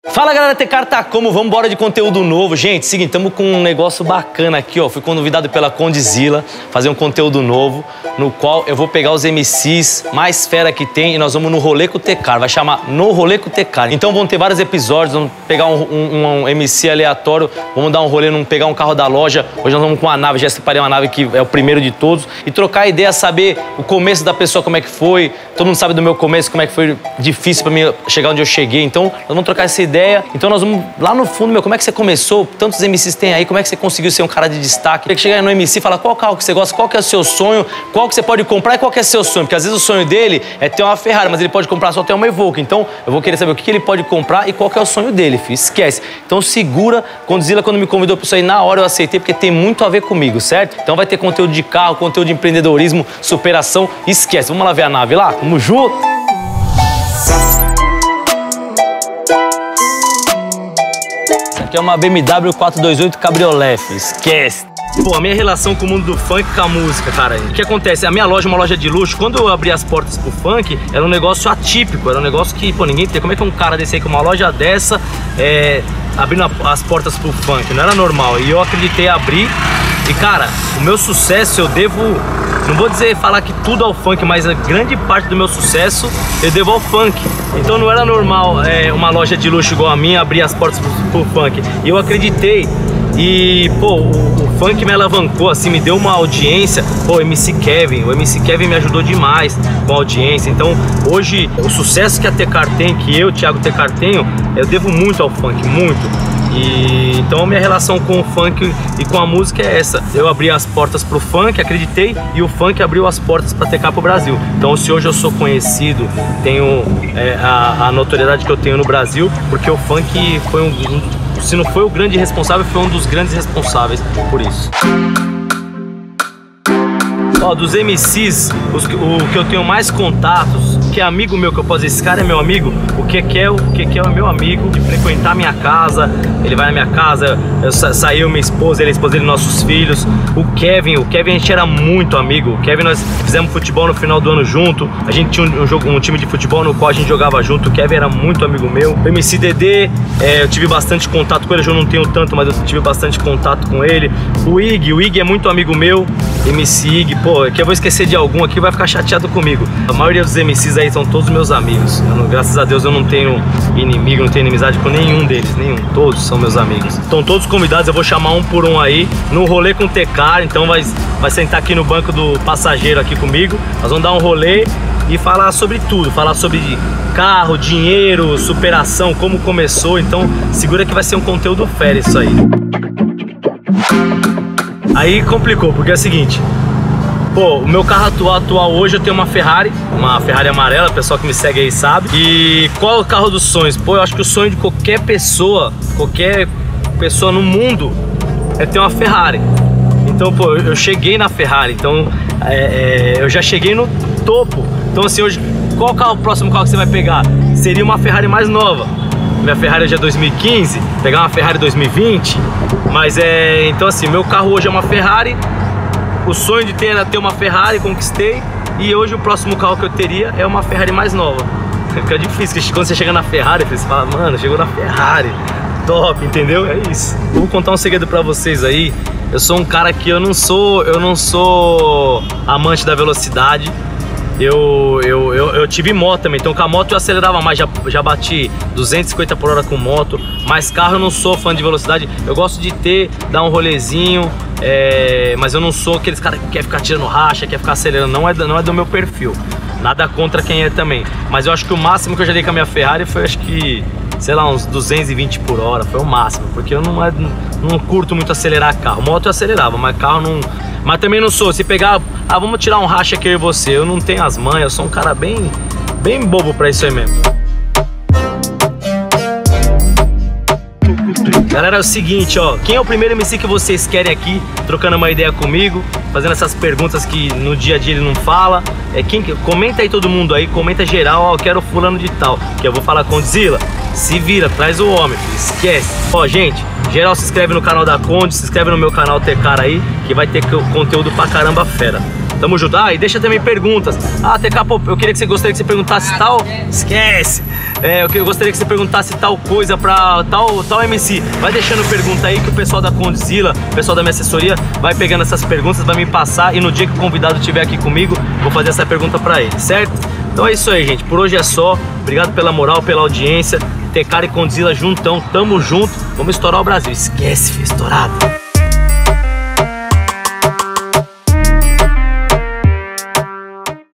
Fala galera, Tecar tá como? Vamos embora de conteúdo novo. Gente, seguinte, estamos com um negócio bacana aqui, ó. Fui convidado pela Condzilla fazer um conteúdo novo, no qual eu vou pegar os MCs mais fera que tem e nós vamos no rolê com o Tecar. Vai chamar No Rolê com o Tecar. Então vão ter vários episódios, vamos pegar um MC aleatório, vamos dar um rolê, pegar um carro da loja. Hoje nós vamos com uma nave, já separei uma nave que é o primeiro de todos. E trocar ideia, saber o começo da pessoa, como é que foi. Todo mundo sabe do meu começo, como é que foi difícil pra mim chegar onde eu cheguei. Então nós vamos trocar essa ideia. Então nós vamos lá no fundo, como é que você começou? Tantos MCs tem aí, como é que você conseguiu ser um cara de destaque? Tem que chegar no MC e falar qual carro que você gosta, qual que é o seu sonho, qual que você pode comprar e qual que é o seu sonho. Porque às vezes o sonho dele é ter uma Ferrari, mas ele pode comprar só ter uma Evoque. Então eu vou querer saber o que ele pode comprar e qual que é o sonho dele, filho. Esquece. Então segura. Condzilla, quando me convidou para isso aí, na hora eu aceitei, porque tem muito a ver comigo, certo? Então vai ter conteúdo de carro, conteúdo de empreendedorismo, superação. Esquece. Vamos lá ver a nave lá? Vamos junto? Aqui é uma BMW 428 Cabriolet, esquece. Pô, a minha relação com o mundo do funk com a música, cara. O que acontece? A minha loja é uma loja de luxo. Quando eu abri as portas pro funk, era um negócio atípico. Era um negócio que, pô, ninguém tem. Como é que um cara desse aí com uma loja dessa abrindo as portas pro funk? Não era normal. E eu acreditei em abrir. E, cara, o meu sucesso eu devo... Não vou falar que tudo ao funk, mas a grande parte do meu sucesso eu devo ao funk. Então não era normal uma loja de luxo igual a minha abrir as portas pro funk. E eu acreditei. E, pô, o funk me alavancou, assim, me deu uma audiência. Pô, o MC Kevin me ajudou demais com a audiência. Então, hoje, o sucesso que a Tecar tem, que eu, Thiago Tecar, tenho, eu devo muito ao funk, muito. E então a minha relação com o funk e com a música é essa. Eu abri as portas pro funk, acreditei, e o funk abriu as portas pra Tecar pro Brasil. Então se hoje eu sou conhecido, tenho a notoriedade que eu tenho no Brasil, porque o funk foi se não foi o grande responsável, foi um dos grandes responsáveis por isso. Ó, dos MCs, o que eu tenho mais contatos, que é amigo meu, que eu posso dizer, esse cara é meu amigo, o Kekel é meu amigo, de frequentar minha casa, ele vai na minha casa, saiu minha esposa, ele, a esposa dele, nossos filhos. O Kevin a gente era muito amigo. O Kevin, nós fizemos futebol no final do ano junto, a gente tinha um time de futebol no qual a gente jogava junto. O Kevin era muito amigo meu. O MC Dedê, eu tive bastante contato com ele, hoje eu não tenho tanto, mas eu tive bastante contato com ele. O Ig é muito amigo meu, MC Ig, pô, que eu vou esquecer de algum aqui, vai ficar chateado comigo. A maioria dos MCs aí são todos meus amigos. Graças a Deus eu não tenho inimigo, não tenho inimizade com nenhum deles, todos são meus amigos. Estão todos convidados, eu vou chamar um por um aí, no rolê com o Tecar. Então vai sentar aqui no banco do passageiro aqui comigo. Nós vamos dar um rolê e falar sobre tudo, falar sobre carro, dinheiro, superação, como começou. Então segura que vai ser um conteúdo fera isso aí. Aí complicou, porque é o seguinte, pô, o meu carro atual hoje eu tenho uma Ferrari amarela, o pessoal que me segue aí sabe. E qual é o carro dos sonhos? Pô, eu acho que o sonho de qualquer pessoa no mundo é ter uma Ferrari. Então, pô, eu cheguei na Ferrari, então eu já cheguei no topo. Então assim, hoje, qual o próximo carro que você vai pegar? Seria uma Ferrari mais nova. Minha Ferrari já é 2015, pegar uma Ferrari 2020, mas então assim, meu carro hoje é uma Ferrari. O sonho de ter era ter uma Ferrari, conquistei. E hoje o próximo carro que eu teria é uma Ferrari mais nova. Fica difícil, quando você chega na Ferrari, você fala, mano, chegou na Ferrari, top, entendeu? É isso. Eu vou contar um segredo pra vocês aí. Eu sou um cara que eu não sou amante da velocidade. Eu tive moto também, então com a moto eu acelerava mais, já bati 250 por hora com moto. Mas carro eu não sou fã de velocidade, eu gosto de dar um rolezinho, mas eu não sou aqueles caras que quer ficar tirando racha, quer ficar acelerando, não é do meu perfil. Nada contra quem é também, mas eu acho que o máximo que eu já dei com a minha Ferrari foi, acho que, sei lá, uns 220 por hora, foi o máximo, porque eu não curto muito acelerar carro. Moto eu acelerava, mas carro não... Mas também não sou, se pegar, vamos tirar um racha aqui eu e você, eu não tenho as manhas, eu sou um cara bem bobo pra isso aí mesmo. Galera, é o seguinte, ó, quem é o primeiro MC que vocês querem aqui, trocando uma ideia comigo, fazendo essas perguntas que no dia a dia ele não fala? Comenta aí todo mundo aí, comenta geral, ó, eu quero fulano de tal, que eu vou falar com Condzilla. Se vira, traz o homem, esquece. Ó, gente, geral se inscreve no canal da Conde, se inscreve no meu canal Tecar aí, que vai ter conteúdo pra caramba fera. Tamo junto. Ah, e deixa também perguntas. Ah, TK, pô, eu queria que você gostaria que você perguntasse tal. Esquece! Eu gostaria que você perguntasse tal coisa pra tal MC. Vai deixando pergunta aí que o pessoal da Condzilla, o pessoal da minha assessoria, vai pegando essas perguntas, vai me passar e no dia que o convidado estiver aqui comigo, vou fazer essa pergunta pra ele, certo? Então é isso aí, gente. Por hoje é só. Obrigado pela moral, pela audiência. TK e Condzilla juntão, tamo junto. Vamos estourar o Brasil. Esquece, filho, estourado.